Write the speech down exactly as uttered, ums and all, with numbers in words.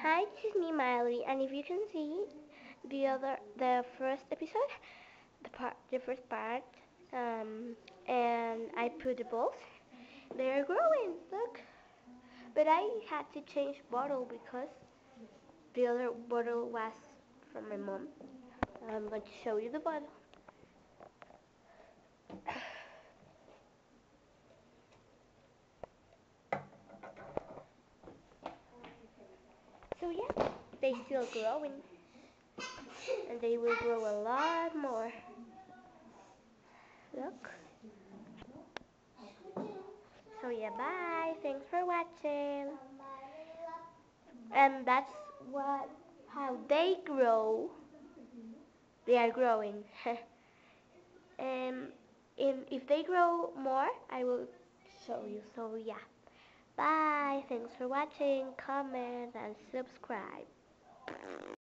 Hi, this is me, Miley, and if you can see the other, the first episode, the part, the first part, um, and I put the balls. They are growing. Look, but I had to change bottle because the other bottle was from my mom. I'm going to show you the bottle. So yeah, they still growing, and they will grow a lot more. Look. So yeah, bye. Thanks for watching. And that's what how they grow. They are growing. And in, if they grow more, I will show you. So yeah, bye. Thanks for watching. Comment and subscribe.